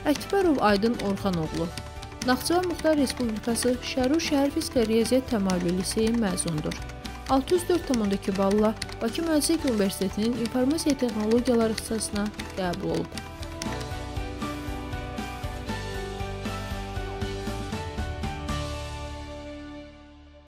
Əkbərov Aydın Orxanoğlu, Naxçıvan Muxtar Respublikası Şərur şəhər fizika riyaziyyat təmayüllü liseyin məzundur. 604,2 balla Bakı Mühəssislik Universitetinin İnformasiya Texnologiyaları ixtisasına qəbul olub.